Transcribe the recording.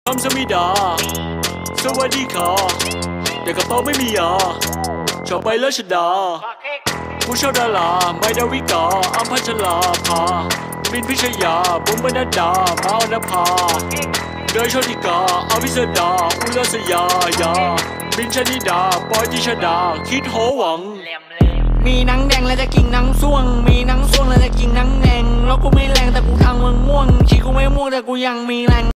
คำสมิดาสวัสดีค่ะแต่กระเป๋าไม่มียาชอบไปเลชดาผู้ชอบดาราไม่ดาวิกาอัมพัชลาภาบินพิชยาบุ๋มบรรดามาอนภาเดยโชติกาอภิสดาอุลสยายาบินชนิดาปอยติชดาคิดโหวังมีหนังแดงแล้วจะกินหนังส่วงมีหนังส่วงแล้วจะกินหนังแดงแล้วกูไม่แรงแต่กูทางมึงม่วงชีกูไม่ม่วงแต่กูยังมีแรง